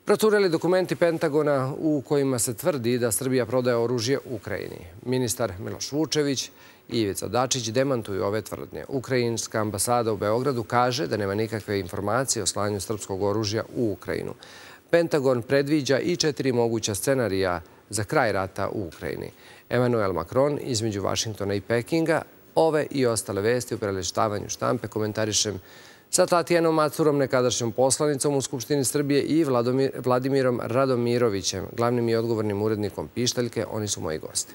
Procureli dokumenti Pentagona u kojima se tvrdi da Srbija prodaje oružje Ukrajini. Ministar Miloš Vučević i Ivica Dačić demantuju ove tvrdnje. Ukrajinska ambasada u Beogradu kaže da nema nikakve informacije o slanju srpskog oružja u Ukrajinu. Pentagon predviđa i 4 moguća scenarija za kraj rata u Ukrajini. Emmanuel Macron između Vašingtona i Pekinga. Ove i ostale vesti u prelištavanju štampe komentarišem sa Tatijanom Macurom, nekadašnjom poslanicom u Skupštini Srbije, i Vladimirom Radomirovićem, glavnim i odgovornim urednikom Pištaljke. Oni su moji gosti.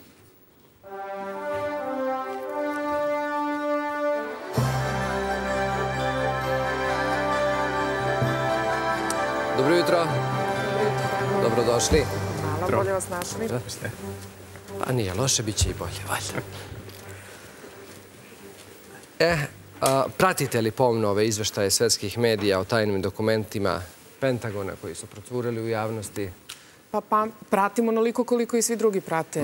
Dobro jutro. Dobrodošli. Malo bolje vas našli. Pa nije loše, bit će i bolje, valjda. Pratite li pomno ove izveštaje svetskih medija o tajnim dokumentima Pentagona koji su procureli u javnosti? Pa pratimo onoliko koliko i svi drugi prate.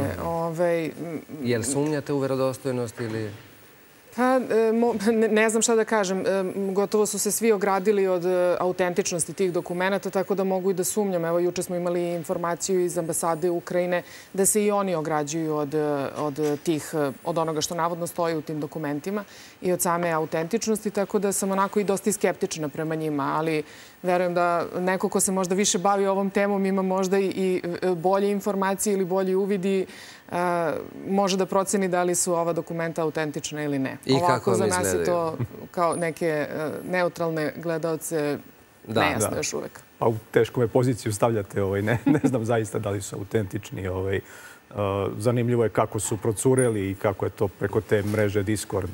Jel sumnjate u verodostojnost ili... Pa, ne znam šta da kažem. Gotovo su se svi ogradili od autentičnosti tih dokumenta, tako da mogu i da sumnjam. Evo, juče smo imali informaciju iz ambasade Ukrajine da se i oni ograđuju od onoga što navodno stoji u tim dokumentima i od same autentičnosti, tako da sam onako i dosta skeptična prema njima, ali verujem da neko ko se možda više bavi ovom temom ima možda i bolje informacije ili bolji uvidi, može da proceni da li su ova dokumenta autentična ili ne. I kako vam izgledaju? Za nas je to kao neke neutralne gledaoce nejasno još uvek. Pa u tešku me poziciju stavljate. Ne znam zaista da li su autentični. Zanimljivo je kako su procureli i kako je to preko te mreže Discord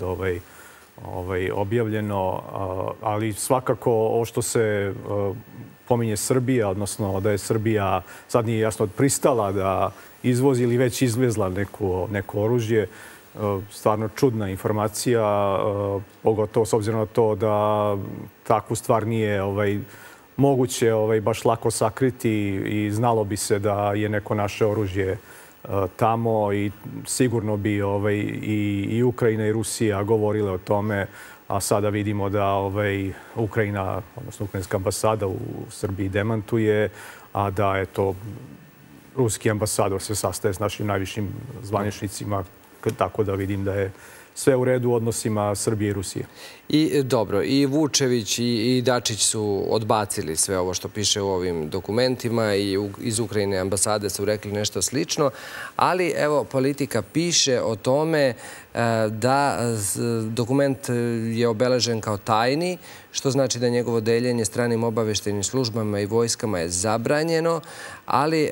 objavljeno. Ali svakako ovo što se pominje Srbija, odnosno da je Srbija sad nije jasno pristala da izvozi ili već izvezla neko oružje. Stvarno čudna informacija, pogotovo s obzirom na to da takvu stvar nije moguće baš lako sakriti i znalo bi se da je neko naše oružje tamo i sigurno bi i Ukrajina i Rusija govorile o tome, a sada vidimo da Ukrajina, odnosno Ukrajinska ambasada u Srbiji demantuje, a da je to ruski ambasador se sastaje s našim najvišim zvaničnicima, tako da vidim da je sve u redu u odnosima Srbije i Rusije. I dobro, i Vučević i Dačić su odbacili sve ovo što piše u ovim dokumentima i iz Ukrajine ambasade su rekli nešto slično, ali evo Politika piše o tome da dokument je obeležen kao tajni, što znači da njegovo deljenje stranim obaveštajnim službama i vojskama je zabranjeno, ali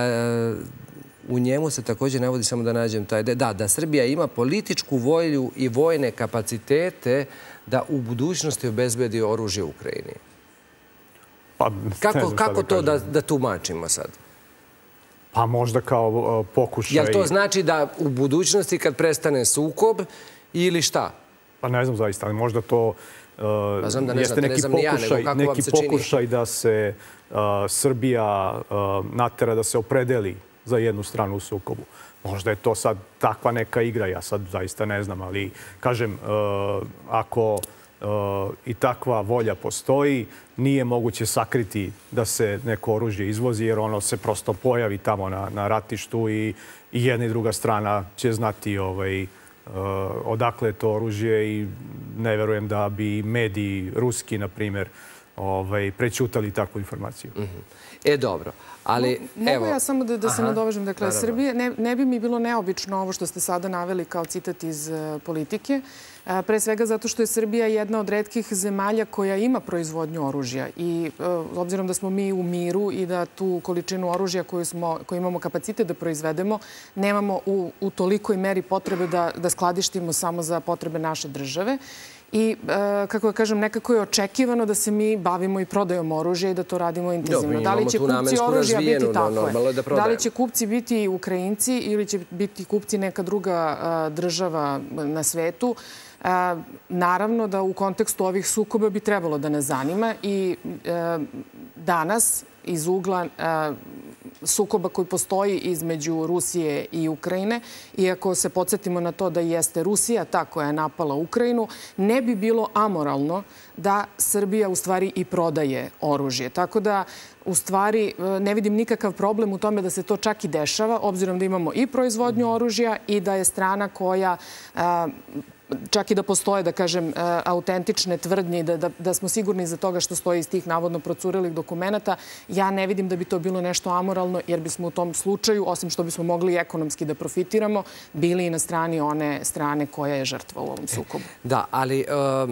u njemu se također navodi, samo da nađem taj, da Srbija ima političku volju i vojne kapacitete da u budućnosti obezbedi oružje Ukrajini. Kako to da tumačimo sad? Pa možda kao pokušaj... Jel to znači da u budućnosti kad prestane sukob ili šta? Pa ne znam zaista, ali možda to jeste neki pokušaj da se Srbija natera da se opredeli za jednu stranu u sukobu. Možda je to sad takva neka igra, ja sad zaista ne znam, ali kažem, ako i takva volja postoji, nije moguće sakriti da se neko oružje izvozi, jer ono se prosto pojavi tamo na ratištu i jedna i druga strana će znati odakle je to oružje i ne verujem da bi mediji ruski, na primjer, prećutali takvu informaciju. Dobro. Mogu ja samo da se nadovežem. Dakle, Srbije, ne bi mi bilo neobično ovo što ste sada naveli kao citat iz Politike. Pre svega zato što je Srbija jedna od retkih zemalja koja ima proizvodnju oružja. I obzirom da smo mi u miru i da tu količinu oružja koju imamo kapacitet da proizvedemo, nemamo u tolikoj meri potrebe da skladištimo samo za potrebe naše države. I, kako da kažem, nekako je očekivano da se mi bavimo i prodajom oružja i da to radimo intenzivno. Da li će kupci oružja biti tako? Da li će kupci biti Ukrajinci ili će biti kupci neka druga država na svetu? Naravno da u kontekstu ovih sukoba bi trebalo da nas zanima i danas iz ugla sukoba koji postoji između Rusije i Ukrajine. Iako se podsjetimo na to da jeste Rusija ta koja je napala Ukrajinu, ne bi bilo amoralno da Srbija u stvari i prodaje oružje. Tako da u stvari ne vidim nikakav problem u tome da se to čak i dešava, obzirom da imamo i proizvodnju oružja i da je strana koja čak i da postoje, da kažem, autentične tvrdnje i da smo sigurni za toga što stoji iz tih navodno procurelih dokumenata, ja ne vidim da bi to bilo nešto amoralno, jer bismo u tom slučaju, osim što bismo mogli ekonomski da profitiramo, bili i na strani one strane koja je žrtva u ovom sukobu. Da, ali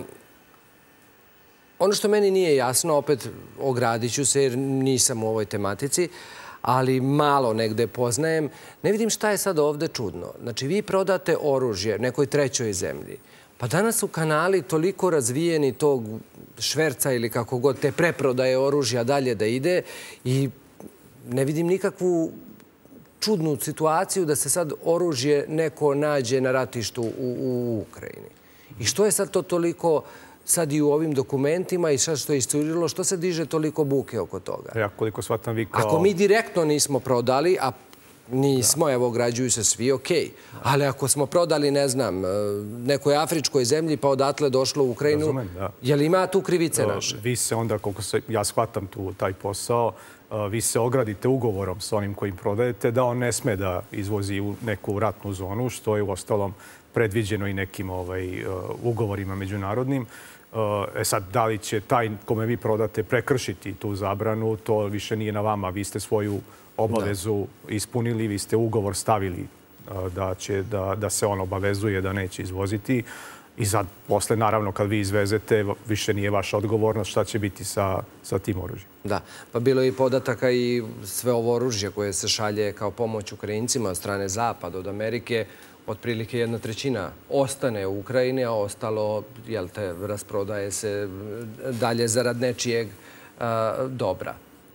ono što meni nije jasno, opet ogradit ću se jer nisam u ovoj tematici, ali malo negde poznajem, ne vidim šta je sad ovde čudno. Znači, vi prodate oružje nekoj trećoj zemlji. Pa danas su kanali toliko razvijeni tog šverca ili kako god te preprodaje oružja dalje da ide i ne vidim nikakvu čudnu situaciju da se sad oružje neko nađe na ratištu u Ukrajini. I što je sad to toliko sad i u ovim dokumentima i sad što je iscurilo, što se diže toliko buke oko toga? Ja koliko shvatam vi kao... Ako mi direktno nismo prodali, a nismo, evo, građuju se svi, okej. Ali ako smo prodali, ne znam, nekoj afričkoj zemlji pa odatle došlo u Ukrajinu, je li ima tu krivice naše? Vi se onda, koliko ja shvatam taj posao, vi se ogradite ugovorom sa onim kojim prodajete da on ne sme da izvozi u neku ratnu zonu, što je u ostalom predviđeno i nekim ugovorima međunarodnim. Sad, da li će taj kome vi prodate prekršiti tu zabranu, to više nije na vama. Vi ste svoju obavezu ispunili, vi ste ugovor stavili da se on obavezuje da neće izvoziti. I sad, posle, naravno, kad vi izvezete, više nije vaša odgovornost šta će biti sa tim oružjem. Da, pa bilo je i podataka i sve ovo oružje koje se šalje kao pomoć Ukrajincima od strane Zapada, od Amerike, otprilike 1/3 ostane u Ukrajini, a ostalo, jel te, rasprodaje se dalje zarad nečijeg dobra.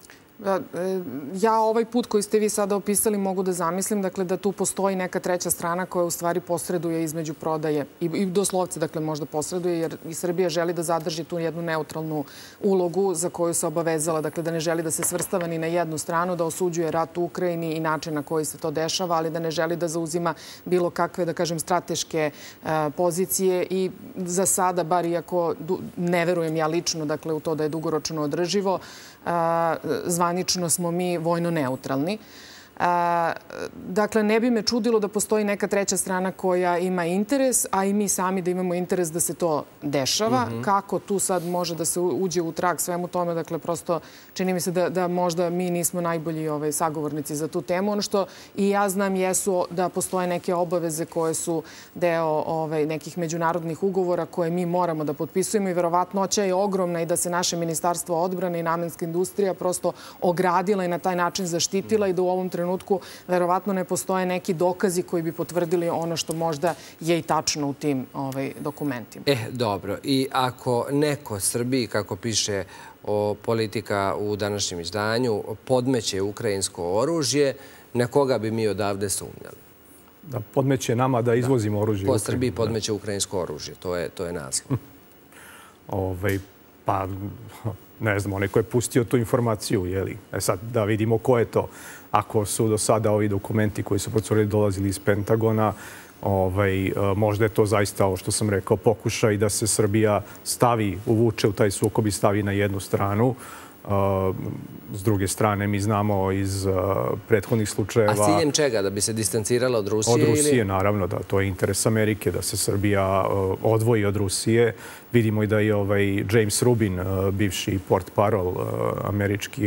Ja ovaj put koji ste vi sada opisali mogu da zamislim, dakle, da tu postoji neka treća strana koja u stvari posreduje između prodaje i doslovce, dakle, možda posreduje, jer i Srbija želi da zadrži tu jednu neutralnu ulogu za koju se obavezala, dakle, da ne želi da se svrstava ni na jednu stranu, da osuđuje rat u Ukrajini i način na koji se to dešava, ali da ne želi da zauzima bilo kakve, da kažem, strateške pozicije i za sada, bar iako ne verujem ja lično, dakle, u to da je dugoročno održivo, zvanično smo mi vojno neutralni. Dakle, ne bi me čudilo da postoji neka treća strana koja ima interes, a i mi sami da imamo interes da se to dešava. Kako tu sad može da se uđe u trag svemu tome? Dakle, prosto čini mi se da možda mi nismo najbolji sagovornici za tu temu. Ono što i ja znam jesu da postoje neke obaveze koje su deo nekih međunarodnih ugovora koje mi moramo da potpisujemo i verovatnoća je ogromna i da se naše Ministarstvo odbrane i namenska industrija prosto ogradila i na taj način zaštitila i da u ovom trenutku verovatno ne postoje neki dokazi koji bi potvrdili ono što možda je i tačno u tim dokumentima. Dobro. I ako neko Srbiji, kako piše Politika u današnjem izdanju, podmeće ukrajinsko oružje, na koga bi mi odavde sumnjali? Da podmeće nama da izvozimo oružje. Po Srbiji podmeće ukrajinsko oružje. To je naslov. Pa, ne znam, onaj ko je pustio tu informaciju, jeli? Sad, da vidimo ko je to. Ako su do sada ovi dokumenti koji su procurili dolazili iz Pentagona, možda je to zaista, ovo što sam rekao, pokušaj da se Srbija uvuče u taj sukob i stavi na jednu stranu. S druge strane, mi znamo iz prethodnih slučajeva... A s ciljem čega? Da bi se distancirala od Rusije? Od Rusije, naravno, da. To je interes Amerike, da se Srbija odvoji od Rusije. Vidimo i da je James Rubin, bivši portparol američki,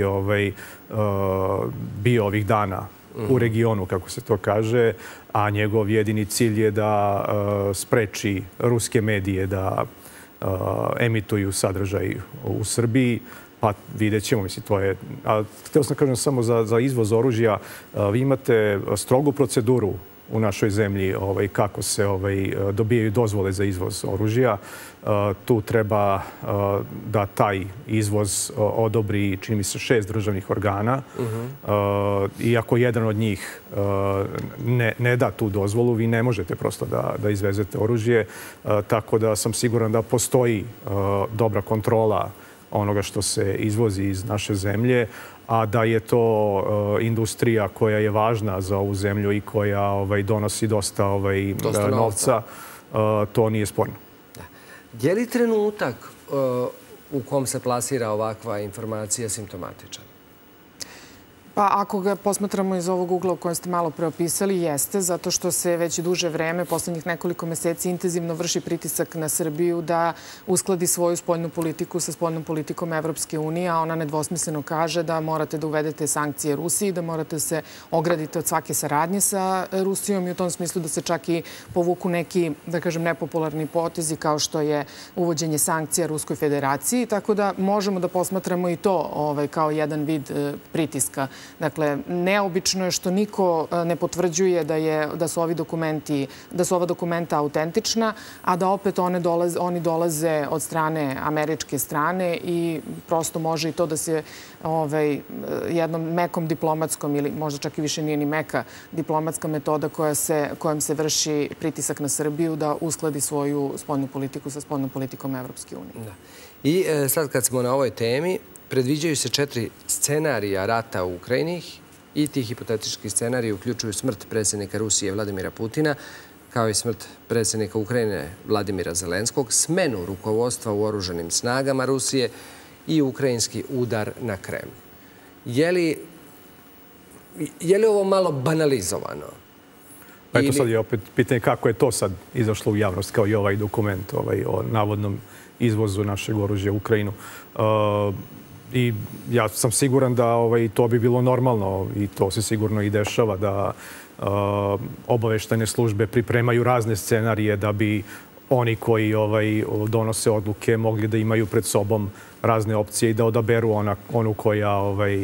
bio ovih dana u regionu, kako se to kaže, a njegov jedini cilj je da spreči ruske medije da emituju sadržaj u Srbiji. Pa vidjet ćemo, mislim, to je... Htio sam kažem samo za izvoz oružja. Vi imate strogu proceduru u našoj zemlji kako se dobijaju dozvole za izvoz oružja. Tu treba da taj izvoz odobri, čini mi se, 6 državnih organa. I ako jedan od njih ne da tu dozvolu, vi ne možete prosto da izvezete oružje. Tako da sam siguran da postoji dobra kontrola onoga što se izvozi iz naše zemlje, a da je to industrija koja je važna za ovu zemlju i koja donosi dosta novca, to nije sporno. Je li trenutak u kom se plasira ovakva informacija simptomatičan? Pa ako ga posmatramo iz ovog ugla u kojem ste malo preopisali, jeste, zato što se već duže vreme, poslednjih nekoliko meseci, intenzivno vrši pritisak na Srbiju da uskladi svoju spoljnu politiku sa spoljnom politikom Evropske unije, a ona nedvosmisleno kaže da morate da uvedete sankcije Rusiji, da morate se ograditi od svake saradnje sa Rusijom i u tom smislu da se čak i povuku neki, da kažem, nepopularni potezi kao što je uvođenje sankcija Ruskoj federaciji, tako da možemo da posmatramo i to kao jedan vid pritiska. Dakle, neobično je što niko ne potvrđuje da su ova dokumenta autentična, a da opet oni dolaze od strane američke strane i prosto može i to da se jednom mekom diplomatskom ili možda čak i više nije ni meka diplomatska metoda kojom se vrši pritisak na Srbiju da uskladi svoju spoljnu politiku sa spoljnom politikom Evropske unije. I sad kad smo na ovoj temi, predviđaju se 4 scenarija rata u Ukrajini i ti hipotetički scenariji uključuju smrt predsjednika Rusije Vladimira Putina, kao i smrt predsjednika Ukrajine Vladimira Zelenskog, smenu rukovodstva u oružanim snagama Rusije i ukrajinski udar na Kreml. Je li ovo malo banalizovano? Pa eto sad je opet pitanje kako je to sad izašlo u javnost, kao i ovaj dokument o navodnom izvozu našeg oružja u Ukrajinu. I ja sam siguran da to bi bilo normalno i to se sigurno i dešava, da obaveštajne službe pripremaju razne scenarije da bi oni koji donose odluke mogli da imaju pred sobom razne opcije i da odaberu onu koja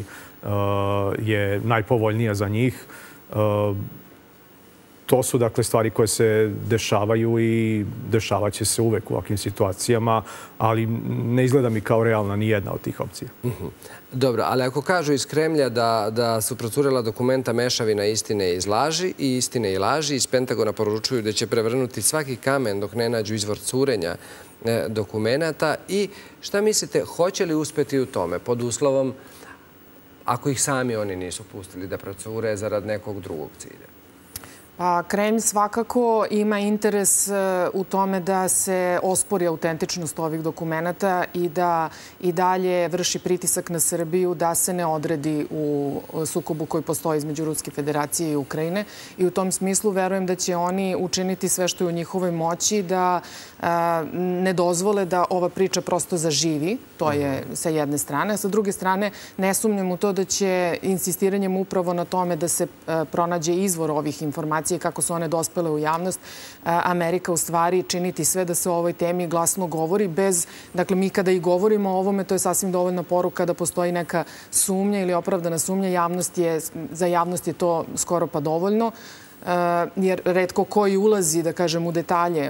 je najpovoljnija za njih. To su, dakle, stvari koje se dešavaju i dešavat će se uvek u ovakvim situacijama, ali ne izgleda mi kao realna ni jedna od tih opcija. Dobro, ali ako kažu iz Kremlja da su procurela dokumenta mešavina istine i laži, iz Pentagona poručuju da će prevrnuti svaki kamen dok ne nađu izvor curenja dokumenata. I šta mislite, hoće li uspeti u tome pod uslovom ako ih sami oni nisu pustili da procure zarad nekog drugog cilja? Kremlj svakako ima interes u tome da se ospori autentičnost ovih dokumenata i da i dalje vrši pritisak na Srbiju da se ne odredi u sukobu koji postoji između Ruske federacije i Ukrajine. I u tom smislu verujem da će oni učiniti sve što je u njihovoj moći da ne dozvole da ova priča prosto zaživi. To je sa jedne strane. A sa druge strane, ne sumnjam u to da će insistiranjem upravo na tome da se pronađe izvor ovih informacija kako su one dospele u javnost, Amerika u stvari činiti sve da se o ovoj temi glasno govori bez, dakle, mi kada i govorimo o ovome, to je sasvim dovoljna poruka da postoji neka sumnja ili opravdana sumnja, za javnost je to skoro pa dovoljno, jer retko koji ulazi, da kažem, u detalje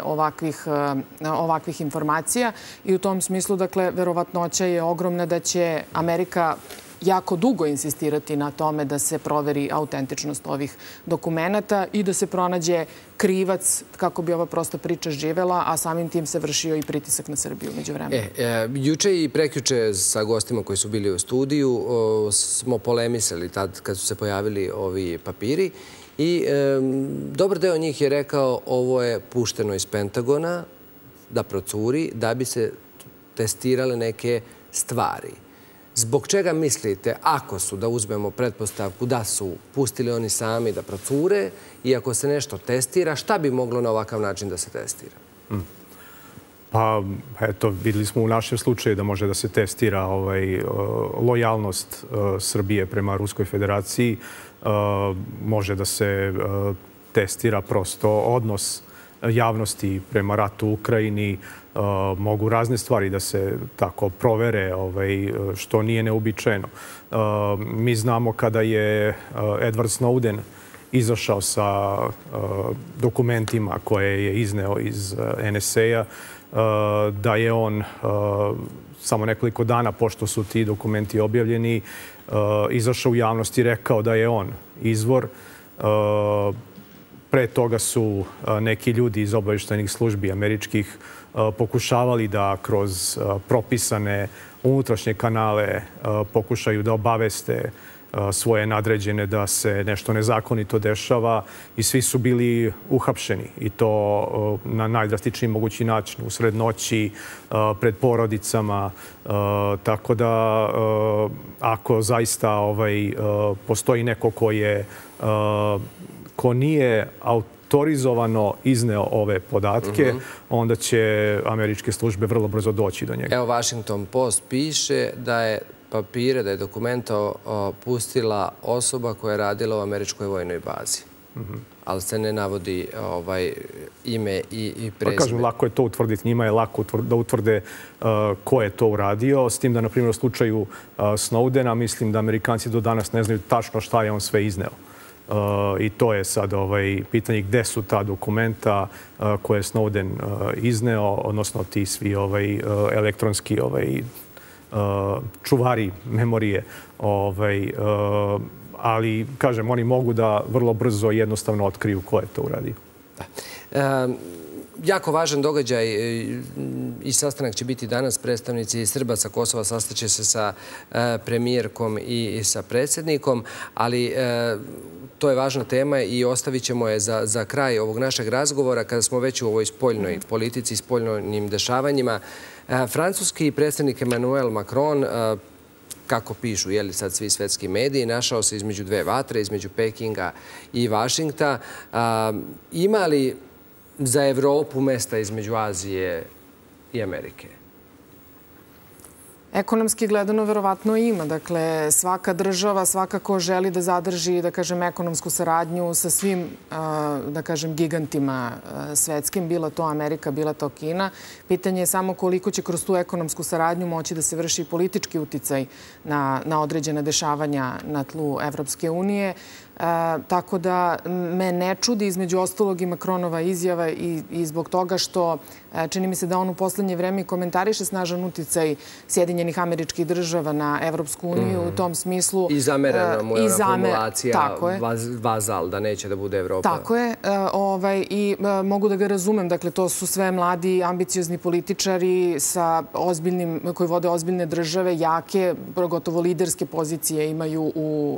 ovakvih informacija i u tom smislu, dakle, verovatnoća je ogromna da će Amerika jako dugo insistirati na tome da se proveri autentičnost ovih dokumenata i da se pronađe krivac kako bi ova prosta priča živela, a samim tim se vršio i pritisak na Srbiju među vremenu. Juče i prekjuče sa gostima koji su bili u studiju smo polemisali tad kad su se pojavili ovi papiri i dobar deo njih je rekao ovo je pušteno iz Pentagona da procuri da bi se testirale neke stvari. Zbog čega mislite, ako su, da uzmemo pretpostavku da su pustili oni sami da procure i ako se nešto testira, šta bi moglo na ovakav način da se testira? Pa, eto, videli smo u našem slučaju da može da se testira lojalnost Srbije prema Ruskoj federaciji. Može da se testira prosto odnos javnosti prema ratu u Ukrajini. Mogu razne stvari da se tako provere, što nije neobičajeno. Mi znamo kada je Edward Snowden izašao sa dokumentima koje je izneo iz NSA-a, da je on samo nekoliko dana pošto su ti dokumenti objavljeni, izašao u javnost i rekao da je on izvor. Pre toga su neki ljudi iz obaveštajnih službi američkih pokušavali da kroz propisane unutrašnje kanale pokušaju da obaveste svoje nadređene da se nešto nezakonito dešava i svi su bili uhapšeni i to na najdrastičniji mogući način, usred noći, pred porodicama. Tako da ako zaista postoji neko ko nije autorizovano izneo ove podatke, onda će američke službe vrlo brzo doći do njega. Evo, Washington Post piše da je papire, da je dokumenta pustila osoba koja je radila u američkoj vojnoj bazi. Ali se ne navodi ime i prezime. Pa kažem, lako je to utvrditi. Njima je lako da utvrde ko je to uradio. S tim da, na primjer, u slučaju Snowdena, mislim da Amerikanci do danas ne znaju tačno šta je on sve izneo. I to je sad pitanje gde su ta dokumenta koje je Snowden izneo, odnosno ti svi elektronski čuvari memorije. Ali, kažem, oni mogu da vrlo brzo jednostavno otkriju ko je to uradio. Jako važan događaj i sastanak će biti danas. Predstavnici Srba sa Kosova sastaće se sa premijerkom i sa predsjednikom, ali to je važna tema i ostavit ćemo je za kraj ovog našeg razgovora kada smo već u ovoj spoljnoj politici, spoljnim dešavanjima. Francuski predsjednik Emmanuel Macron, kako pišu sad svi svetski mediji, našao se između dve vatre, između Pekinga i Vašingtona. Ima li za Evropu mesta između Azije i Amerike? Ekonomski gledano verovatno ima. Dakle, svaka država svakako želi da zadrži, da kažem, ekonomsku saradnju sa svim, da kažem, gigantima svetskim, bila to Amerika, bila to Kina. Pitanje je samo koliko će kroz tu ekonomsku saradnju moći da se vrši politički uticaj na određena dešavanja na tlu Evropske unije. Tako da me ne čudi između ostalog i Macronova izjava i zbog toga što čini mi se da on u poslednje vreme komentariše snažan uticaj Sjedinjenih Američkih Država na Evropsku uniju u tom smislu. I zamerena mu je ona formulacija vazal, da neće da bude Evropa. Tako je. I mogu da ga razumem. Dakle, to su sve mladi, ambiciozni političari koji vode ozbiljne države, jake, gotovo liderske pozicije imaju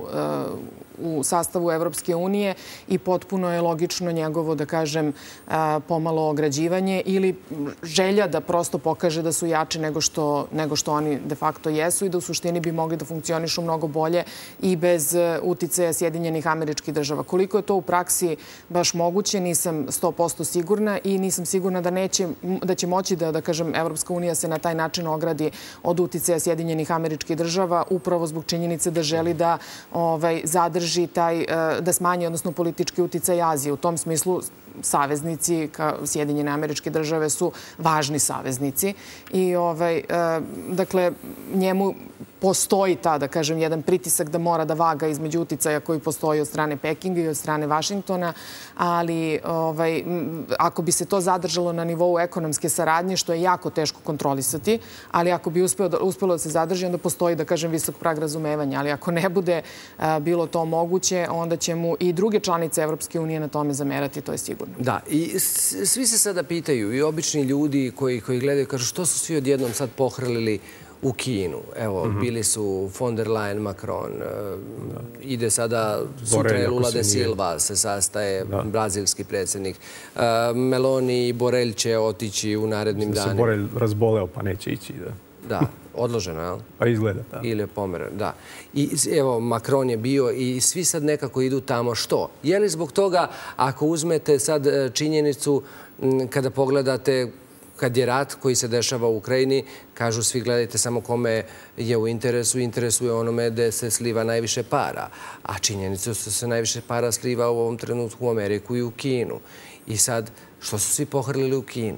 u sastavu Evropske unije i potpuno je logično njegovo, da kažem, pomalo ograđivanje ili želja da prosto pokaže da su jači nego što oni de facto jesu i da u suštini bi mogli da funkcionišu mnogo bolje i bez uticaja Sjedinjenih Američkih Država. Koliko je to u praksi baš moguće, nisam 100% sigurna i nisam sigurna da će moći da kažem, Evropska unija se na taj način ogradi od uticaja Sjedinjenih Američkih Država upravo zbog činjenice da želi da zadrži da smanji, odnosno politički uticaj Azije. U tom smislu saveznici, Sjedinjene Američke Države, su važni saveznici. I, dakle, njemu postoji da kažem, jedan pritisak da mora da vaga između uticaja koji postoji od strane Pekinga i od strane Vašingtona, ali ako bi se to zadržalo na nivou ekonomske saradnje, što je jako teško kontrolisati, ali ako bi uspelo da se zadrži, onda postoji, da kažem, visok prag razumevanja. Ali ako ne bude bilo to moguće, onda će mu i druge članice Evropske unije na tome zamerati, to je sigurno. Da, i svi se sada pitaju, i obični ljudi koji gledaju, kažu što su svi odjednom sad pohrlili u Kinu. Evo, bili su von der Leyen, Macron, ide sada, sutra je Lula de Silva, se sastaje brazilski predsjednik. Meloni i Borelj će otići u narednim danima. Se Borelj razboleo, pa neće ići, da. Da, odloženo, je li? Pa izgleda, da. Ili je pomeren, da. I evo, Macron je bio i svi sad nekako idu tamo. Što? Je li zbog toga, ako uzmete sad činjenicu, kada pogledate kad je rat koji se dešava u Ukrajini, kažu svi gledajte samo kome je u interesu je onome gde se sliva najviše para. A činjenica su se najviše para sliva u ovom trenutku u Ameriku i u Kinu. I sad, što su svi pohrlili u Kinu?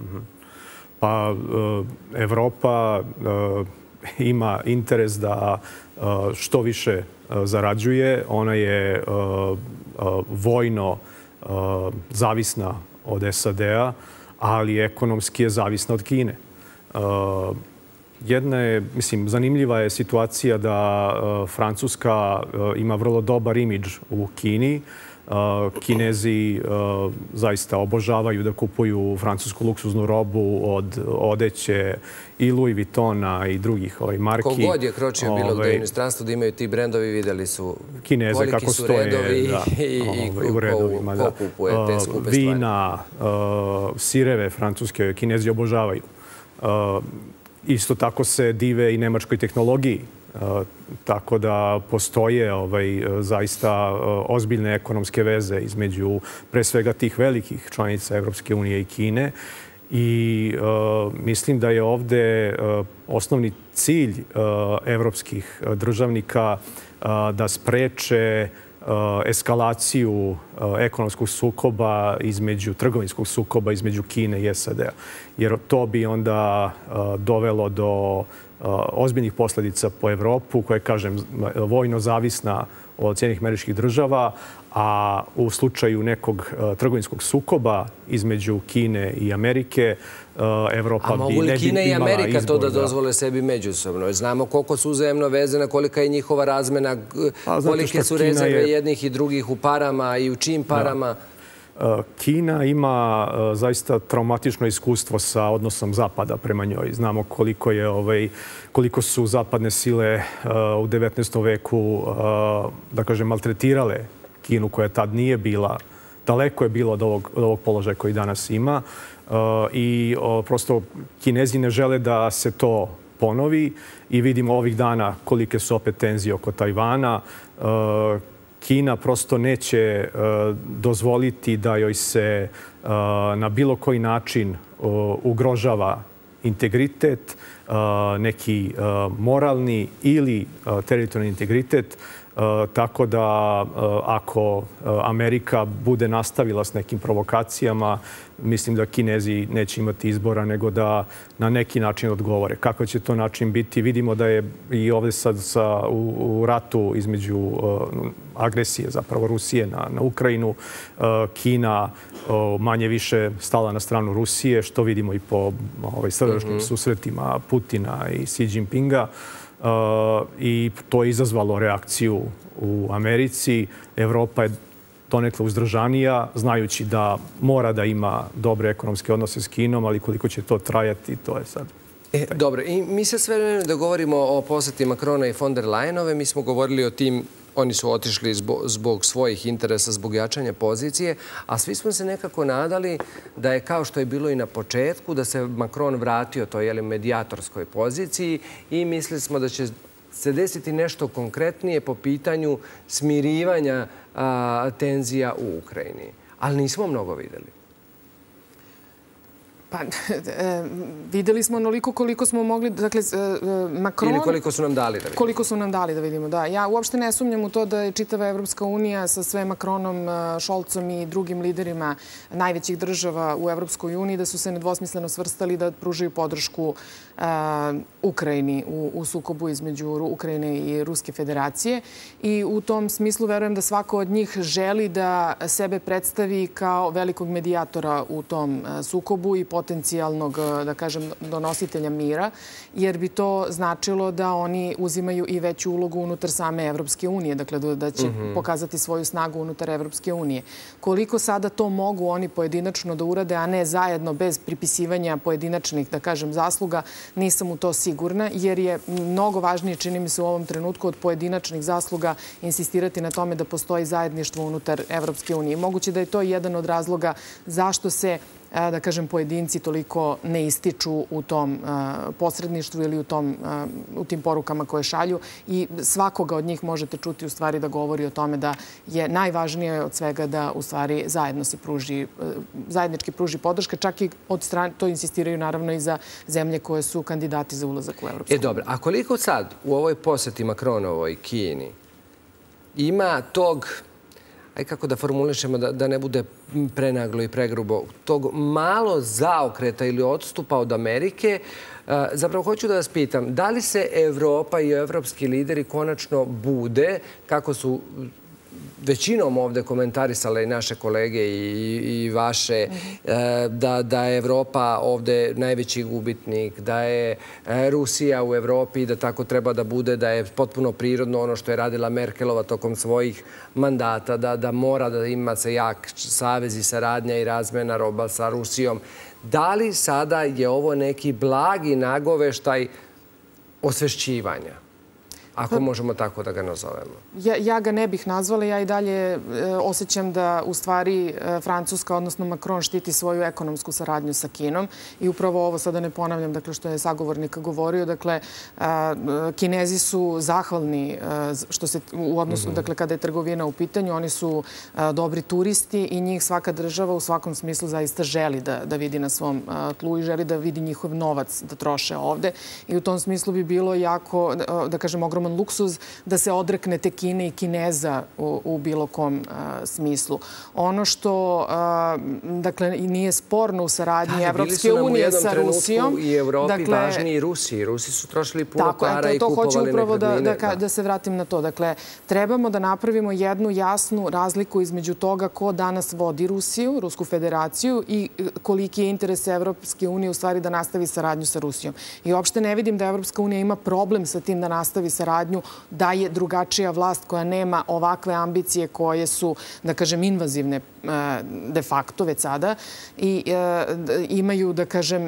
Pa, Evropa ima interes da što više zarađuje. Ona je vojno zavisna od SAD-a, ali ekonomski je zavisna od Kine. Jedna je, mislim, zanimljiva je situacija da Francuska ima vrlo dobar imidž u Kini. Kinezi zaista obožavaju da kupuju francusku luksuznu robu od odeće i Louis Vuittona i drugih marki. Kogod je kročio bilo gde u inostranstvu da imaju ti brendovi, videli su Kineze kako stoje redovi i ko kupuje te skupe stvari. Vina, sireve francuske Kinezi obožavaju. Isto tako se dive i nemačkoj tehnologiji. Tako da postoje zaista ozbiljne ekonomske veze između pre svega tih velikih članica Evropske unije i Kine. I mislim da je ovde osnovni cilj evropskih državnika da spreče eskalaciju ekonomskog sukoba trgovinskog sukoba između Kine i SAD-a. Jer to bi onda dovelo do ozbiljnih posledica po Evropu, koja je, kažem, vojno zavisna od Sjedinjenih Američkih Država, a u slučaju nekog trgovinskog sukoba između Kine i Amerike, Evropa bi ne bi imala izbor. A mogu li Kina i Amerika to da dozvole sebi međusobno? Znamo koliko su uzajemno vezane, kolika je njihova razmena, kolike su rezerve jednih i drugih u parama i u čijim parama. Kina ima zaista traumatično iskustvo sa odnosom Zapada prema njoj. Znamo koliko su zapadne sile u 19. veku, da kažem, maltretirale Kinu, koja tad nije bila, daleko je bilo od ovog položaja koji danas ima. I prosto Kinezi ne žele da se to ponovi i vidimo ovih dana kolike su opet tenzije oko Tajvana. Kina prosto neće dozvoliti da joj se na bilo koji način ugrožava integritet, neki moralni ili teritorijalni integritet. Tako da ako Amerika bude nastavila s nekim provokacijama, mislim da Kinezi neće imati izbora nego da na neki način odgovore. Kako će to način biti? Vidimo da je i ovdje sad u ratu između agresije zapravo Rusije na Ukrajinu, Kina manje više stala na stranu Rusije, što vidimo i po srdačnim susretima Putina i Xi Jinpinga. I to je izazvalo reakciju u Americi. Evropa je donekle uzdržanija, znajući da mora da ima dobre ekonomske odnose s Kinom, ali koliko će to trajati, to je sad. Dobro, i mi se sve vreme da govorimo o poseti Macrona i von der Leyenove. Mi smo govorili o tim, oni su otišli zbog svojih interesa, zbog jačanja pozicije, a svi smo se nekako nadali da je, kao što je bilo i na početku, da se Macron vratio toj medijatorskoj poziciji i mislili smo da će se desiti nešto konkretnije po pitanju smirivanja tenzija u Ukrajini. Ali nismo mnogo videli. Pa, videli smo onoliko koliko smo mogli, dakle, Macron... Ili koliko su nam dali da vidimo. Koliko su nam dali da vidimo, da. Ja uopšte ne sumnjam u to da je čitava Evropska unija sa sve Macronom, Scholzom i drugim liderima najvećih država u Evropskoj uniji, da su se nedvosmisleno svrstali da pružaju podršku Ukrajini u sukobu između Ukrajine i Ruske federacije. I u tom smislu verujem da svako od njih želi da sebe predstavi kao velikog medijatora u tom sukobu i potencijalnog, da kažem, donositelja mira, jer bi to značilo da oni uzimaju i veću ulogu unutar same Evropske unije, dakle da će pokazati svoju snagu unutar Evropske unije. Koliko sada to mogu oni pojedinačno da urade, a ne zajedno bez pripisivanja pojedinačnih, da kažem, zasluga, nisam u to sigurna, jer je mnogo važnije, čini mi se u ovom trenutku, od pojedinačnih zasluga insistirati na tome da postoji zajedništvo unutar Evropske unije. Moguće da je to jedan od razloga zašto se, da kažem, pojedinci toliko ne ističu u tom posredništvu ili u tim porukama koje šalju. I svakoga od njih možete čuti u stvari da govori o tome da je najvažnije od svega da u stvari zajednički pruži podrška, čak i od strane, to insistiraju naravno i za zemlje koje su kandidati za ulazak u Evropsku uniju. Dobro, a koliko sad u ovoj poseti Macronovoj Kini ima tog, kako da formulišemo, da ne bude prenaglo i pregrubo, tog malo zaokreta ili odstupa od Amerike? Zapravo hoću da vas pitam, da li se Evropa i evropski lideri konačno bude, kako su većinom ovde komentarisale i naše kolege i vaše, da je Evropa ovde najveći gubitnik, da je Rusija u Evropi i da tako treba da bude, da je potpuno prirodno ono što je radila Merkelova tokom svojih mandata, da mora da ima se jak savez i saradnja i razmena roba sa Rusijom. Da li sada je ovo neki blagi nagoveštaj osvešćivanja? Ako možemo tako da ga nazovemo. Ja ga ne bih nazvala. Ja i dalje osjećam da u stvari Francuska, odnosno Macron, štiti svoju ekonomsku saradnju sa Kinom. I upravo ovo, sada ne ponavljam, dakle, što je sagovornik govorio, dakle, Kinezi su zahvalni što se u odnosu, dakle, kada je trgovina u pitanju, oni su dobri turisti i njih svaka država u svakom smislu zaista želi da vidi na svom tlu i želi da vidi njihov novac da troše ovde. I u tom smislu bi bilo jako, da kažem, ogroman luksuz da se odreknete Kine i Kineza u bilo kom smislu. Ono što, dakle, nije sporno u saradnji Evropske unije sa Rusijom. I Evropi važniji Rusiji. Rusi su trošili puno para i kupovali nekretnine. To hoću upravo da se vratim na to. Dakle, trebamo da napravimo jednu jasnu razliku između toga ko danas vodi Rusiju, Rusku federaciju i koliki je interes Evropske unije u stvari da nastavi saradnju sa Rusijom. I uopšte ne vidim da Evropska unija ima problem sa tim da nastavi saradnju, da je drugačija vlast koja nema ovakve ambicije koje su, da kažem, invazivne de facto već sada i imaju, da kažem,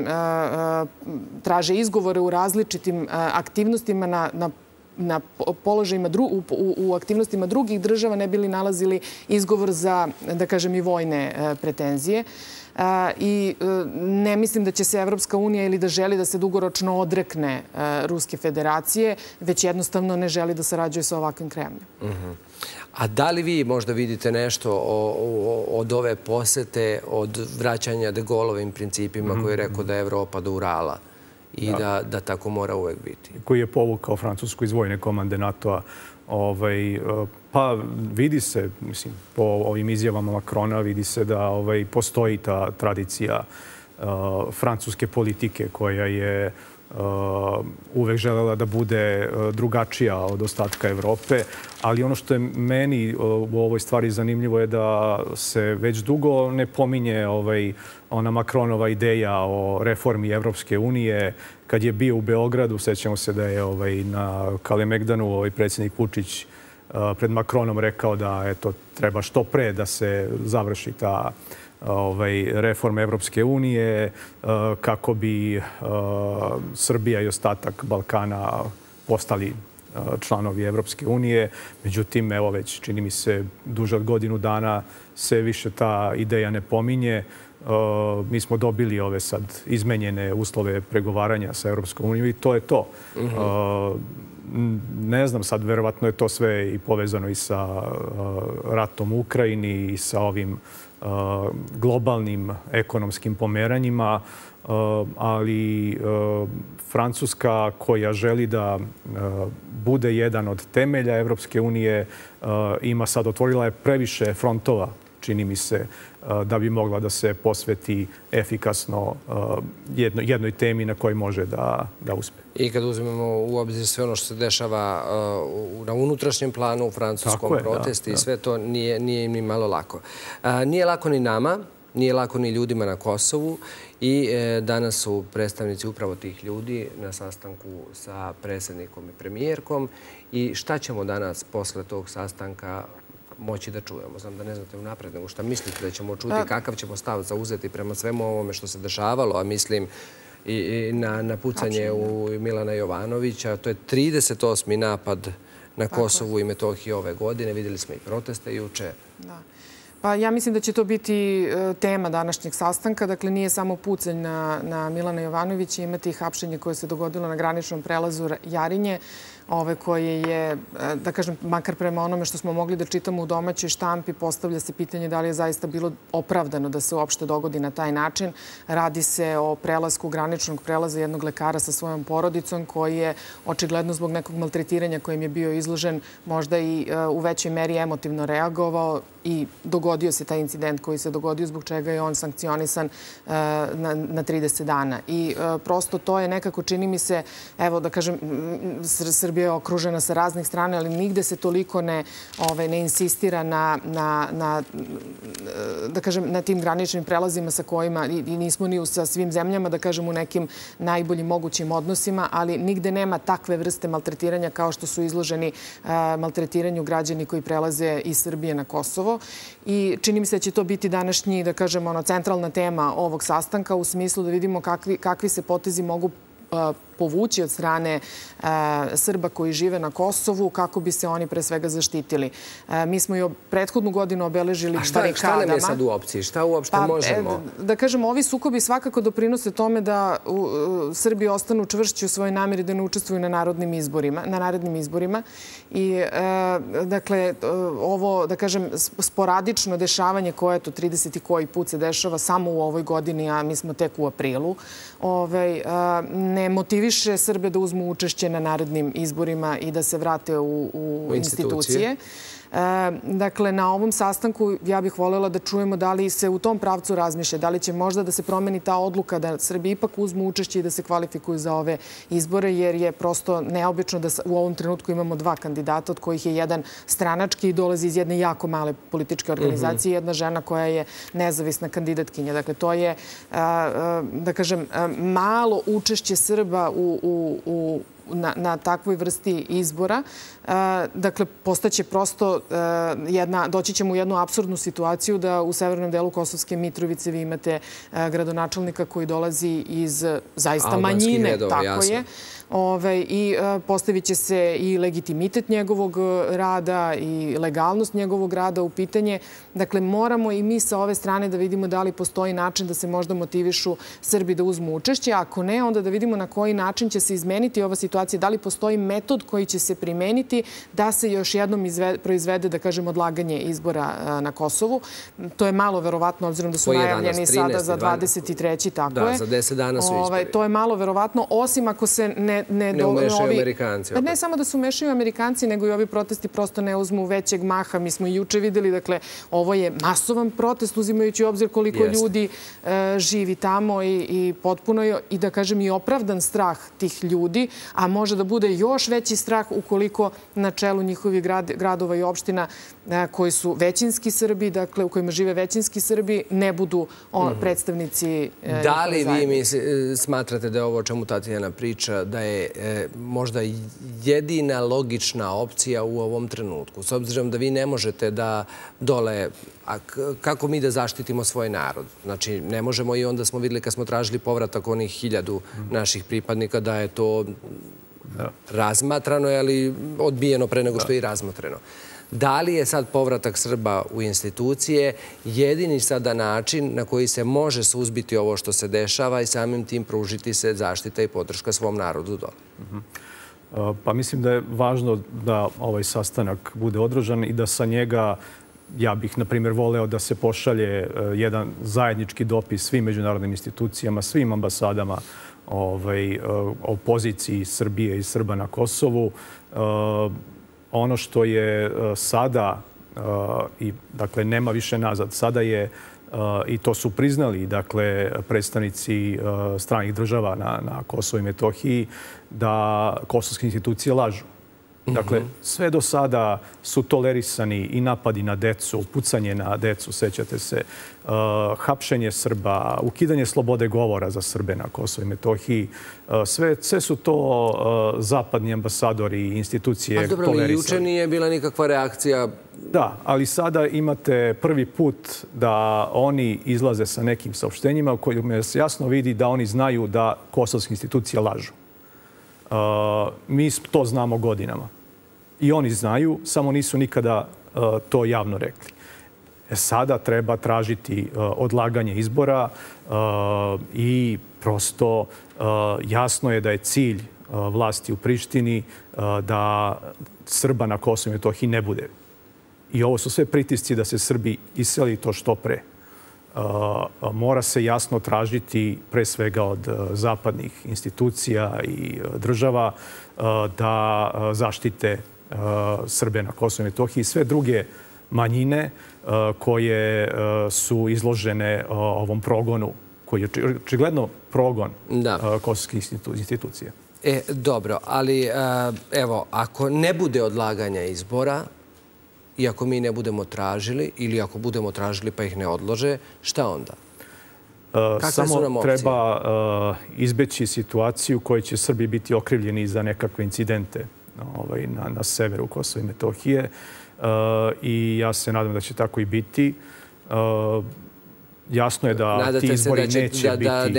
traže izgovore u različitim aktivnostima na položajima, u aktivnostima drugih država ne bili nalazili izgovor za, da kažem, i vojne pretenzije. I ne mislim da će se Evropska unija ili da želi da se dugoročno odrekne Ruske federacije, već jednostavno ne želi da sarađuje sa ovakvim Kremljom. A da li vi možda vidite nešto od ove posete, od vraćanja de Gaulleovim principima koji je rekao da je Evropa do Urala i da tako mora uvek biti? Koji je povukao Francusku iz vojne komande NATO-a. Pa vidi se, mislim, po ovim izjavama Macrona, vidi se da postoji ta tradicija francuske politike koja je uvek želela da bude drugačija od ostatka Evrope. Ali ono što je meni u ovoj stvari zanimljivo je da se već dugo ne pominje ona Macronova ideja o reformi Evropske unije. Kad je bio u Beogradu, sećamo se da je na Kalemegdanu predsjednik Vučić pred Macronom rekao da treba što pre da se završi ta reforma Evropske unije kako bi Srbija i ostatak Balkana postali članovi Evropske unije. Međutim, evo već čini mi se duže od godinu dana se više ta ideja ne pominje. Mi smo dobili ove sad izmenjene uslove pregovaranja sa Evropskom unijom i to je to. Ne znam sad, verovatno je to sve i povezano i sa ratom u Ukrajini i sa ovim globalnim ekonomskim pomeranjima, ali Francuska koja želi da bude jedan od temelja Evropske unije ima sad, otvorila je previše frontova, čini mi se, da bi mogla da se posveti efikasno jednoj temi na kojoj može da uspe. I kad uzmemo u obzir sve ono što se dešava na unutrašnjem planu, u francuskom protesti i sve to, nije im ni malo lako. Nije lako ni nama, nije lako ni ljudima na Kosovu i danas su predstavnici upravo tih ljudi na sastanku sa predsjednikom i premijerkom. I šta ćemo danas posle tog sastanka moći da čujemo? Znam da ne znate unapred, nego šta mislite da ćemo čuti, kakav ćemo stav zauzeti prema svemu ovome što se dešavalo, a mislim i na pucanje u Milana Jovanovića. To je 38. napad na Kosovu i Metohiji ove godine. Vidjeli smo i proteste juče. Pa ja mislim da će to biti tema današnjeg sastanka. Dakle, nije samo pucanj na Milana Jovanovića, imati i hapšenje koje se dogodilo na graničnom prelazu Jarinje, koje je, da kažem, makar prema onome što smo mogli da čitamo u domaćoj štampi, postavlja se pitanje da li je zaista bilo opravdano da se uopšte dogodi na taj način. Radi se o prelasku graničnog prelaza jednog lekara sa svojom porodicom koji je očigledno zbog nekog maltretiranja kojim je bio izložen možda i u većoj meri emotivno reagovao i dogodio dogodio se taj incident koji se dogodio, zbog čega je on sankcionisan na 30 dana. I prosto to je nekako, čini mi se, evo da kažem, Srbija je okružena sa raznih strana, ali nigde se toliko ne insistira da kažem, na tim graničnim prelazima sa kojima, i nismo ni sa svim zemljama, da kažem, u nekim najboljim mogućim odnosima, ali nigde nema takve vrste maltretiranja kao što su izloženi maltretiranju građani koji prelaze iz Srbije na Kosovo. I čini mi se da će to biti današnji, da kažem, centralna tema ovog sastanka u smislu da vidimo kakvi se potezi mogu povući od strane Srba koji žive na Kosovu, kako bi se oni pre svega zaštitili. Mi smo i prethodnu godinu obeležili barikadama. A šta nam je sad u opciji? Šta uopšte možemo? Da kažem, ovi sukobi svakako doprinose tome da Srbi ostanu čvršći u svojoj nameri da ne učestvuju na narednim izborima. I, dakle, ovo, da kažem, sporadično dešavanje koje to 30 i koji put se dešava samo u ovoj godini, a mi smo tek u aprilu, ne motiviše Srbe da uzmu učešće na narednim izborima i da se vrate u institucije. Dakle, na ovom sastanku ja bih voljela da čujemo da li se u tom pravcu razmišlja, da li će možda da se promeni ta odluka da Srbi ipak uzmu učešće i da se kvalifikuju za ove izbore, jer je prosto neobično da u ovom trenutku imamo dva kandidata, od kojih je jedan stranački i dolazi iz jedne jako male političke organizacije i jedna žena koja je nezavisna kandidatkinja. Dakle, to je, da kažem, malo učešće Srba na takvoj vrsti izbora. Dakle, postaće prosto doći ćemo u jednu apsurdnu situaciju da u severnom delu Kosovske Mitrovice vi imate gradonačelnika koji dolazi iz zaista manjine. Tako je. I postavit će se i legitimitet njegovog rada i legalnost njegovog rada u pitanje. Dakle, moramo i mi sa ove strane da vidimo da li postoji način da se možda motivišu Srbi da uzmu učešće. Ako ne, onda da vidimo na koji način će se izmeniti ova situacija. Da li postoji metod koji će se primeniti da se još jednom proizvede, da kažem, odlaganje izbora na Kosovu. To je malo verovatno, obzirom da su najavljeni sada za 23. Tako je. Da, za 10 dana su izbori. To je malo verovatno, osim ako se ne umešaju Amerikanci. Ne samo da se umešaju Amerikanci, nego i ovi protesti prosto ne uzmu većeg maha. Mi smo i juče videli, dakle, ovo je masovan protest, uzimajući u obzir koliko ljudi živi tamo i potpuno je, i da kažem, i opravdan strah tih ljudi, a može da bude još veći strah ukoliko na čelu njihovih gradova i opština koji su većinski Srbi, dakle, u kojima žive većinski Srbi, ne budu predstavnici. Da li vi smatrate da je ovo o čemu Tatjana priča, da je možda jedina logična opcija u ovom trenutku? S obzirom da vi ne možete da dole, kako mi da zaštitimo svoj narod? Znači, ne možemo, i onda smo videli kad smo tražili povratak onih 1000 naših pripadnika da je to razmatrano, ali odbijeno pre nego što je i razmotreno. Da li je sad povratak Srba u institucije jedini sada način na koji se može suzbiti ovo što se dešava i samim tim pružiti se zaštita i podrška svom narodu dole? Pa mislim da je važno da ovaj sastanak bude održan i da sa njega, ja bih, na primjer, voleo da se pošalje jedan zajednički dopis svim međunarodnim institucijama, svim ambasadama o poziciji Srbije i Srba na Kosovu. Ono što je sada, i dakle nema više nazad, sada je, i to su priznali, dakle, predstavnici stranih država na Kosovu i Metohiji, da kosovske institucije lažu. Dakle, sve do sada su tolerisani i napadi na decu, pucanje na decu, sećate se, hapšenje Srba, ukidanje slobode govora za Srbe na Kosovu i Metohiji. Sve su to zapadni ambasadori i institucije tolerisali. Ali dobro, juče nije bila nikakva reakcija. Da, ali sada imate prvi put da oni izlaze sa nekim saopštenjima u kojima se jasno vidi da oni znaju da kosovske institucije lažu. Mi to znamo godinama. I oni znaju, samo nisu nikada to javno rekli. Sada treba tražiti odlaganje izbora i prosto jasno je da je cilj vlasti u Prištini da Srba na Kosovu i Metohiji ne bude. I ovo su sve pritisci da se Srbi iseli to što pre. Mora se jasno tražiti, pre svega od zapadnih institucija i država, da zaštite Srbe na Kosovu i Metohiji i sve druge manjine koje su izložene ovom progonu, koji je očigledno progon kosovskih institucija. Dobro, ali evo, ako ne bude odlaganja izbora i ako mi ne budemo tražili ili ako budemo tražili pa ih ne odlože, šta onda? Samo treba izbeći situaciju u kojoj će Srbi biti okrivljeni za nekakve incidente na severu Kosova i Metohije i ja se nadam da će tako i biti. Jasno je da ti izbori neće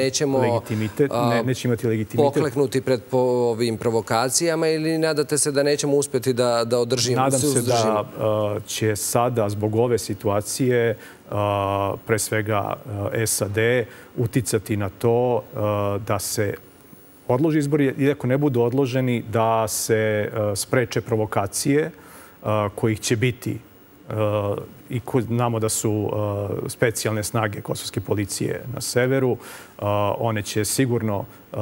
imati legitimitet. Pokleknuti pred ovim provokacijama ili nadate se da nećemo uspjeti da održimo? Nadam se da će sada zbog ove situacije pre svega SAD uticati na to da se odloži izbori i ako ne budu odloženi da se spreče provokacije kojih će biti i znamo da su specijalne snage kosovske policije na severu. One će sigurno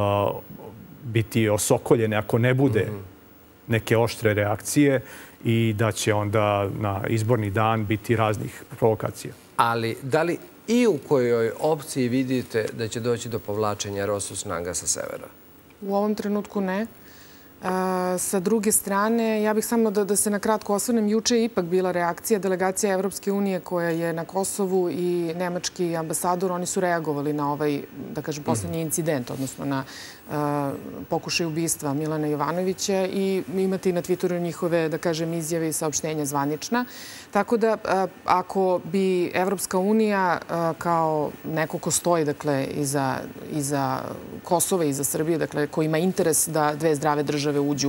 biti osokoljene ako ne bude neke oštre reakcije i da će onda na izborni dan biti raznih provokacija. Ali da li i u kojoj opciji vidite da će doći do povlačenja ROSU snaga sa severa? U ovom trenutku ne. Sa druge strane, ja bih samo da se na kratko osvrnem. Juče je ipak bila reakcija delegacija Evropske unije koja je na Kosovu i nemački ambasador. Oni su reagovali na ovaj, da kažem, poslednji incident, odnosno na pokušaj ubistva Milana Jovanovića i imate i na Twitteru njihove, da kažem, izjave i saopštenja zvanična. Tako da, ako bi Evropska unija kao neko ko stoji, dakle, iza Kosova i iza Srbije, dakle, ko ima interes da dve zdrave države uđu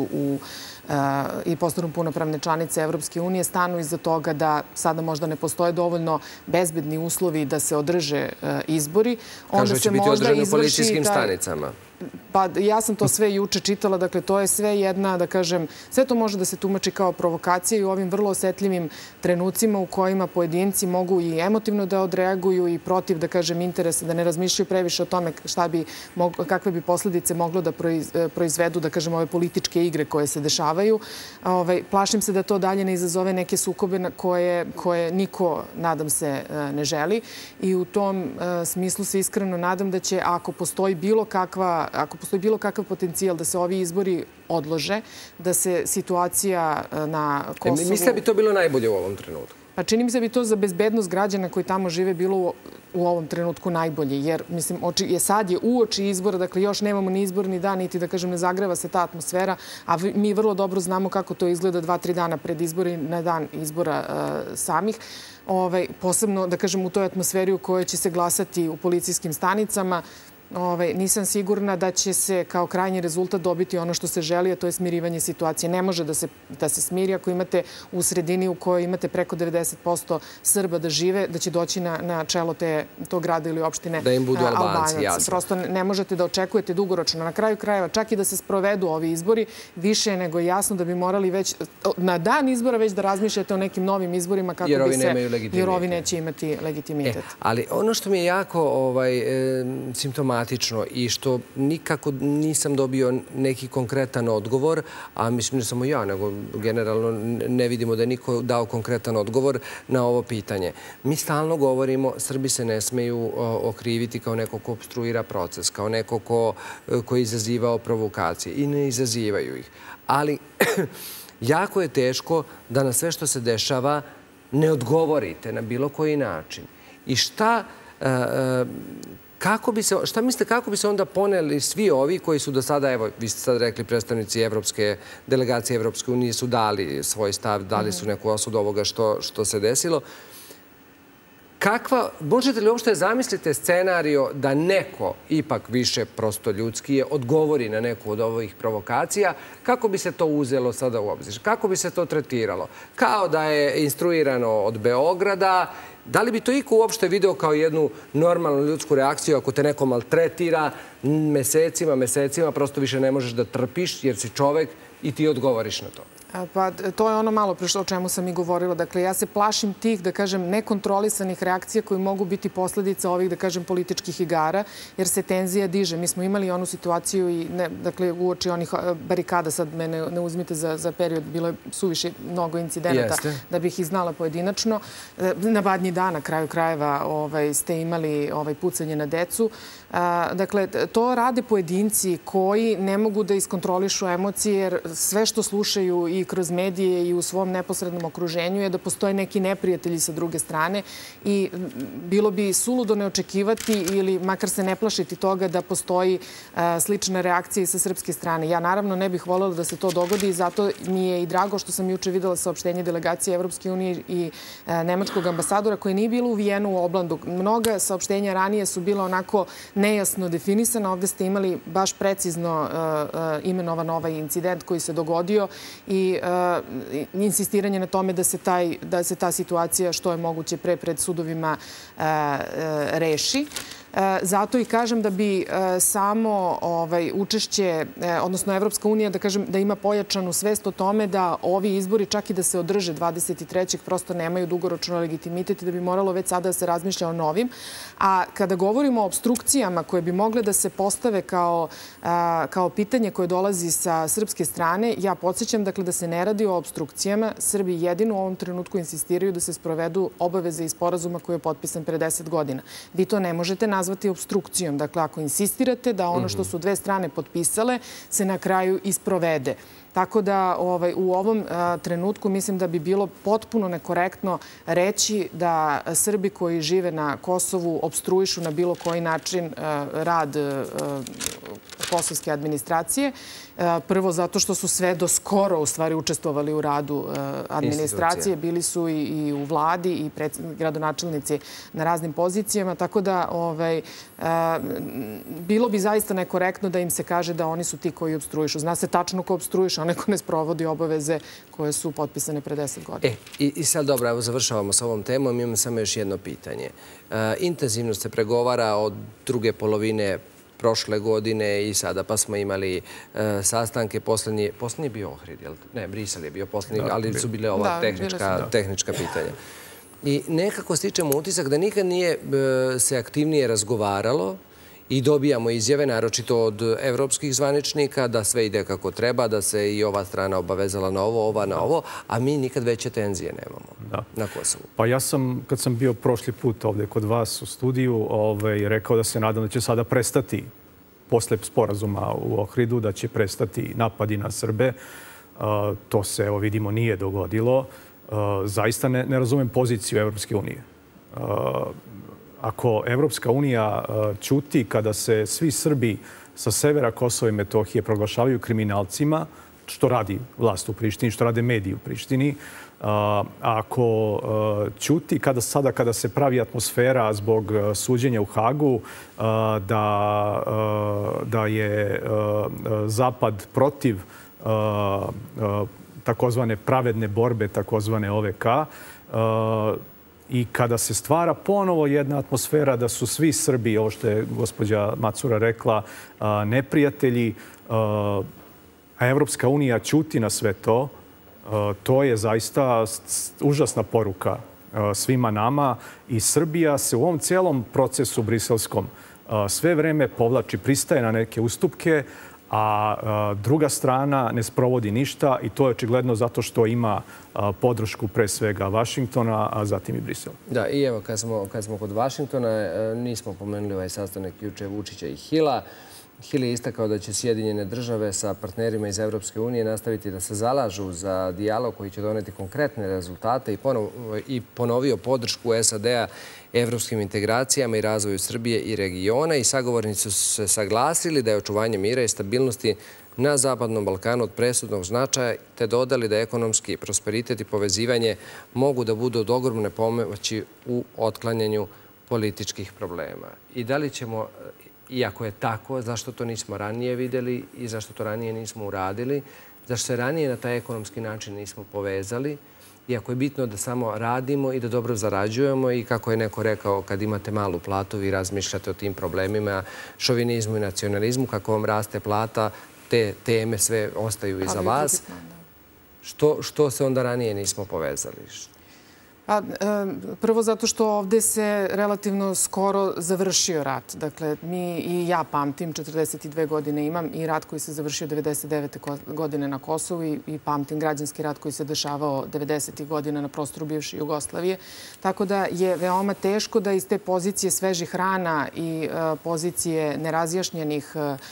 i postanu punopravne članice Evropske unije, stanu iza toga da sada možda ne postoje dovoljno bezbedni uslovi da se održe izbori. Kažu da će biti održani u policijskim stanicama. Pa ja sam to sve juče čitala, dakle to je sve jedna, da kažem, sve to može da se tumači kao provokacija i u ovim vrlo osetljivim trenucima u kojima pojedinci mogu i emotivno da odreaguju i protiv, da kažem, interesa, da ne razmišljaju previše o tome kakve bi posledice moglo da proizvedu, da kažem, ove političke igre koje se dešavaju. Plašim se da to dalje ne izazove neke sukobe koje niko, nadam se, ne želi i u tom smislu se iskreno nadam da će, ako postoji bilo kakav potencijal da se ovi izbori odlože, da se situacija na Kosovu... Mislim da bi to bilo najbolje u ovom trenutku. Pa čini mi se da bi to za bezbednost građana koji tamo žive bilo u ovom trenutku najbolje, jer mislim, sad je uoči izbora, dakle još nemamo ni izborni dan, niti da kažem ne zagreva se ta atmosfera, a mi vrlo dobro znamo kako to izgleda 2-3 dana pred izbori, na dan izbora samih. Posebno, da kažem, u toj atmosferi u kojoj će se glasati u policijskim stanicama, nisam sigurna da će se kao krajnji rezultat dobiti ono što se želi, a to je smirivanje situacije. Ne može da se smiri ako imate u sredini u kojoj imate preko 90% Srba da žive, da će doći na čelo tog grada ili opštine da im budu Albanci, jasno. Prosto ne možete da očekujete dugoročno. Na kraju krajeva, čak i da se sprovedu ovi izbori, više je nego jasno da bi morali već na dan izbora već da razmišljate o nekim novim izborima kako bi se... Jer ovi neće imati legitimitet. Ali ono što mi je jako simptomatično i što nikako nisam dobio neki konkretan odgovor, a mislim ne samo ja, nego generalno ne vidimo da je niko dao konkretan odgovor na ovo pitanje. Mi stalno govorimo, Srbi se ne smeju okriviti kao neko ko opstruira proces, kao neko ko je izazivao provokacije i ne izazivaju ih. Ali jako je teško da na sve što se dešava ne odgovorite na bilo koji način. I šta mislite, kako bi se onda poneli svi ovi koji su do sada, evo, vi ste sad rekli, predstavnici delegacije Evropske unije su dali svoj stav, dali su neku osudu ovoga što se desilo. Možete li uopšte zamislite scenario da neko, ipak više prosto ljudski je, odgovori na neku od ovih provokacija, kako bi se to uzelo sada u obzir? Kako bi se to tretiralo? Kao da je instruirano od Beograda. Da li bi to iko uopšte video kao jednu normalnu ljudsku reakciju ako te neko maltretira mesecima, prosto više ne možeš da trpiš jer si čovek i ti odgovoriš na to? Pa to je ono malo o čemu sam i govorila. Dakle, ja se plašim tih, da kažem, nekontrolisanih reakcija koji mogu biti posledica ovih, da kažem, političkih igara, jer se tenzija diže. Mi smo imali onu situaciju i, dakle, uoči onih barikada, sad me ne uzmite za period, bilo je suviše mnogo incidenata da bih ih znala pojedinačno. Na Badnji dan, na kraju krajeva, ste imali pucanje na decu. Dakle, to rade pojedinci koji ne mogu da iskontrolišu emocije, jer sve što slušaju i kroz medije i u svom neposrednom okruženju je da postoje neki neprijatelji sa druge strane i bilo bi suludo ne očekivati ili makar se ne plašiti toga da postoji slična reakcija i sa srpske strane. Ja naravno ne bih voljela da se to dogodi i zato mi je i drago što sam juče videla saopštenje delegacije Evropske unije i nemačkog ambasadora koje nije bilo u Vijenu u Oblandu. Mnoga saopštenja ranije su bila onako nejasno definisana. Ovde ste imali baš precizno imenovan ovaj incident koji se dogodio i insistiranje na tome da se ta situacija što je moguće pre pred sudovima reši. Zato i kažem da bi samo učešće, odnosno Evropska unija, da kažem da ima pojačanu svest o tome da ovi izbori, čak i da se održe 23. prosto nemaju dugoročno legitimitet i da bi moralo već sada da se razmišlja o novim. A kada govorimo o obstrukcijama koje bi mogle da se postave kao pitanje koje dolazi sa srpske strane, ja podsjećam da se ne radi o obstrukcijama. Srbi jedino u ovom trenutku insistiraju da se sprovedu obaveze i sporazuma koji je potpisan pre 10 godina. Vi to ne možete nazvati obstrukcijom. Dakle, ako insistirate da ono što su dve strane potpisale se na kraju i sprovede. Tako da u ovom trenutku mislim da bi bilo potpuno nekorektno reći da Srbi koji žive na Kosovu opstruišu na bilo koji način rad kosovske administracije. Prvo zato što su sve do skoro u stvari učestvovali u radu administracije. Bili su i u vladi i gradonačelnici na raznim pozicijama. Tako da bilo bi zaista nekorektno da im se kaže da oni su ti koji opstruišu. Zna se tačno ko opstruiše, onaj ko ne sprovodi obaveze koje su potpisane pre 10 godina. I sad dobro, evo završavamo s ovom temom. Imam samo još jedno pitanje. Intenzivno se pregovara od druge polovine prošle godine i sada, pa smo imali sastanke. Poslednji je bio Ohrid, ne, Brisel je bio poslednji, ali su bile ova tehnička pitanja. I nekako stičemo utisak da nikad nije se aktivnije razgovaralo i dobijamo izjave, naročito od evropskih zvaničnika, da sve ide kako treba, da se i ova strana obavezala na ovo, ova na ovo, a mi nikad veće tenzije nemamo na Kosovu. Pa ja sam, kad sam bio prošli put ovde kod vas u studiju, rekao da se nadam da će sada prestati, posle sporazuma u Ohridu, da će prestati napadi na Srbe. To se, evo vidimo, nije dogodilo. Zaista ne razumem poziciju Evropske unije. Ako Evropska unija ćuti kada se svi Srbi sa severa Kosova i Metohije proglašavaju kriminalcima, što radi vlast u Prištini, što rade mediji u Prištini, ako ćuti kada se pravi atmosfera zbog suđenja u Hagu, da je Zapad protiv takozvane pravedne borbe, takozvane OVK, i kada se stvara ponovo jedna atmosfera da su svi Srbi, ovo što je gospođa Macura rekla, neprijatelji, a Evropska unija ćuti na sve to, to je zaista užasna poruka svima nama i Srbija se u ovom cijelom procesu briselskom sve vreme povlači, pristaje na neke ustupke, a druga strana ne sprovodi ništa i to je očigledno zato što ima podršku pre svega Vašingtona, a zatim i Brisela. Da, i evo kad smo kod Vašingtona, nismo pomenuli ovaj sastanak juče Vučića i Hila. Hil je istakao da će Sjedinjene države sa partnerima iz Evropske unije nastaviti da se zalažu za dijalog koji će doneti konkretne rezultate i ponovio podršku SAD-a evropskim integracijama i razvoju Srbije i regiona i sagovornici su se saglasili da je očuvanje mira i stabilnosti na Zapadnom Balkanu od presudnog značaja te dodali da ekonomski prosperitet i povezivanje mogu da budu od ogromne pomoći u otklanjanju političkih problema. I da li ćemo, iako je tako, zašto to nismo ranije videli i zašto to ranije nismo uradili, zašto se ranije na taj ekonomski način nismo povezali, iako je bitno da samo radimo i da dobro zarađujemo i kako je neko rekao, kad imate malu platu vi razmišljate o tim problemima, šovinizmu i nacionalizmu, kako vam raste plata, te teme sve ostaju iza vas. Što se onda ranije nismo povezali? Prvo zato što ovde se relativno skoro završio rat. Dakle, mi i ja pamtim, 42 godine imam, i rat koji se završio 99. godine na Kosovu i pamtim građanski rat koji se dešavao 90. godina na prostoru bivše Jugoslavije. Tako da je veoma teško da iz te pozicije svežih rana i pozicije nerazjašnjenih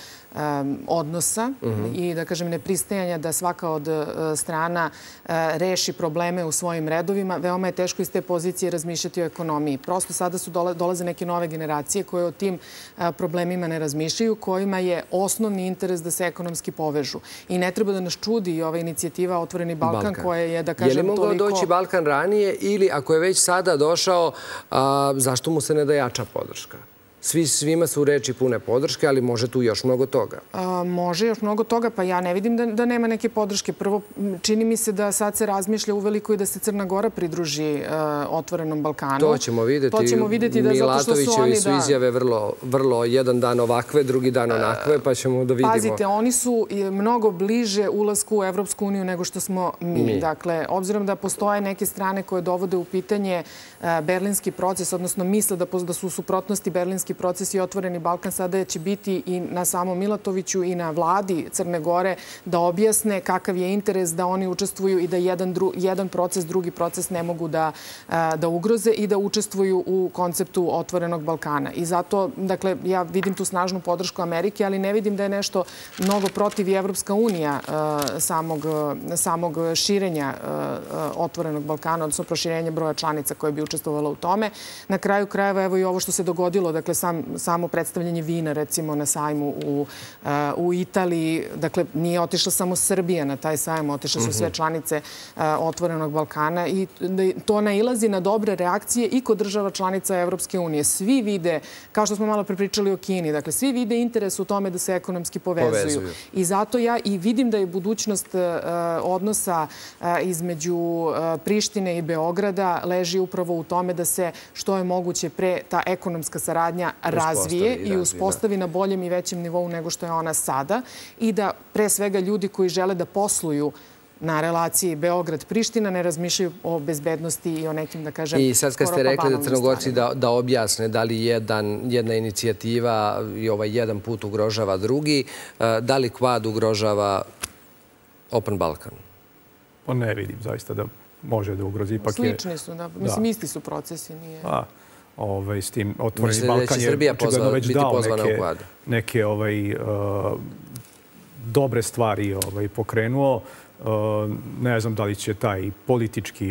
odnosa i, da kažem, nepristajanja da svaka od strana reši probleme u svojim redovima, veoma je teško iz te pozicije razmišljati o ekonomiji. Prosto sada dolaze neke nove generacije koje o tim problemima ne razmišljaju, kojima je osnovni interes da se ekonomski povežu. I ne treba da nas čudi ova inicijativa Otvoreni Balkan koja je, da kažem, toliko... Je li mogao doći Balkan ranije ili ako je već sada došao, zašto mu se ne da jača podrška? Svima su reči pune podrške, ali može tu još mnogo toga. Može još mnogo toga, pa ja ne vidim da nema neke podrške. Prvo, čini mi se da sad se razmišlja uveliko i da se Crna Gora pridruži Otvorenom Balkanu. To ćemo vidjeti. Milatovićevi su izjave vrlo jedan dan ovakve, drugi dan onakve, pa ćemo da vidimo. Pazite, oni su mnogo bliže ulasku u Evropsku uniju nego što smo mi. Dakle, obzirom da postoje neke strane koje dovode u pitanje berlinski proces, odnosno misle da su u suprotnosti berlinski proces i Otvoreni Balkan, sada će biti i na samom Milatoviću i na vladi Crne Gore da objasne kakav je interes da oni učestvuju i da jedan proces, drugi proces ne mogu da ugroze i da učestvuju u konceptu Otvorenog Balkana. I zato, dakle, ja vidim tu snažnu podršku Amerike, ali ne vidim da je nešto mnogo protiv i Evropska unija samog širenja Otvorenog Balkana, odnosno proširenja broja članica koje bi učestvovala u tome. Na kraju krajeva, evo i ovo što se dogodilo, dakle, samo predstavljanje vina, recimo, na sajmu u Italiji. Dakle, nije otišla samo Srbija na taj sajam, otišle su sve članice Otvorenog Balkana i to nailazi na dobre reakcije i kod država članica Evropske unije. Svi vide, kao što smo malo prepričali o Kini, dakle, svi vide interes u tome da se ekonomski povezuju. I zato ja i vidim da je budućnost odnosa između Prištine i Beograda leži upravo u tome da se što je moguće pre ta ekonomska saradnja razvije i uspostavi na boljem i većem nivou nego što je ona sada i da pre svega ljudi koji žele da posluju na relaciji Beograd-Priština ne razmišljaju o bezbednosti i o nekim, da kažem, i sad kad ste rekli da Crnogorci da objasne da li jedna inicijativa i ovaj jedan put ugrožava drugi, da li Kvad ugrožava Open Balkan? Ne vidim zaista da može da ugrozi. Slični su, da. Mislim, isti su procesi. S tim Otvoreni Balkan je očigledno već dao neke dobre stvari pokrenuo. Ne znam da li će taj politički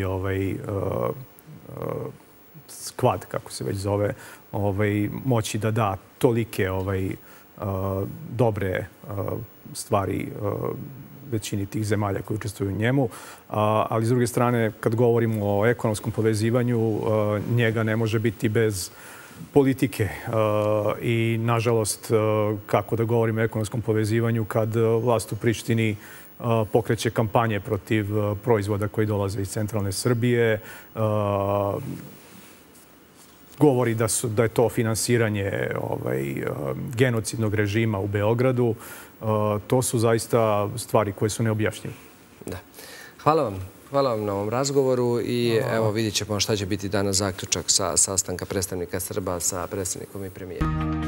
skvad, kako se već zove, moći da da tolike dobre stvari većini tih zemalja koji učestvuju u njemu. Ali s druge strane, kad govorimo o ekonomskom povezivanju, njega ne može biti bez politike. I, nažalost, kako da govorimo o ekonomskom povezivanju kad vlast u Prištini pokreće kampanje protiv proizvoda koji dolaze iz centralne Srbije, govori da je to finansiranje genocidnog režima u Beogradu. To su zaista stvari koje su neobjašnjive. Da. Hvala vam na ovom razgovoru i evo vidjet ćemo šta će biti danas zaključak sa sastanka predstavnika Srba sa predsjednikom i premijerom.